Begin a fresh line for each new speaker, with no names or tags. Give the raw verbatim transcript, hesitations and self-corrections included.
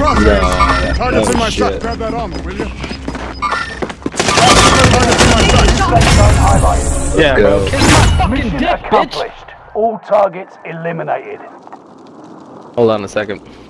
crosshairs. Targets
oh,
in my
shit.
sight. Grab that armor, will you?
Yeah, bro.
Go.
Kiss my fucking
Mission
dick, bitch!
accomplished. All targets eliminated.
Hold on a second.